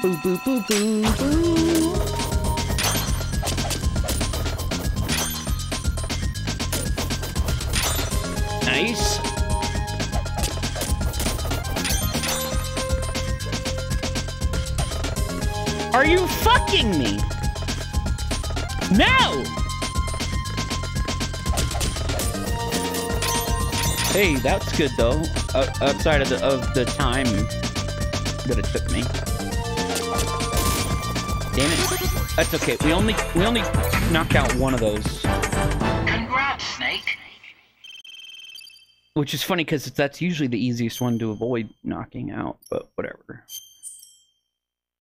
Boo, boo, boo, boo, boo. Nice. Are you fucking me? No! Hey, that's good though. Outside of the time that it took me. Damn it. That's okay. We only knocked out one of those. Congrats, Snake. Which is funny because that's usually the easiest one to avoid knocking out, but whatever.